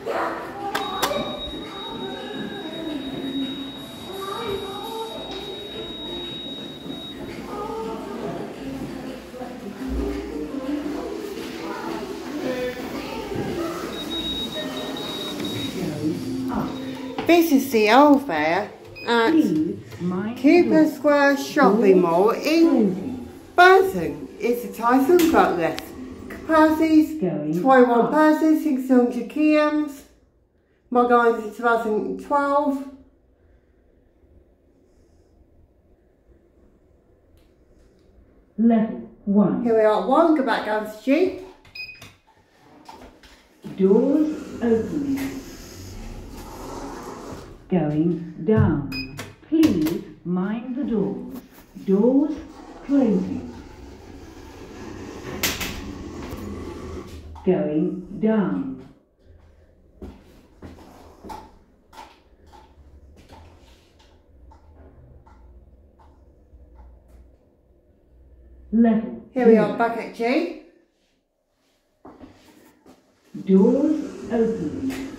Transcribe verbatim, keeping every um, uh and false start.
This is the old fair at Cooper Square Shopping Mall in Burton. It's a Thyssenkrupp list. Capacities, twenty-one persons, six hundred kilograms. Modernised in two thousand twelve. Level one. Here we are at one, go back down the street. Doors opening. Going down. Please mind the doors. Doors closing. Going down. Level Here we are back at G. Doors opening.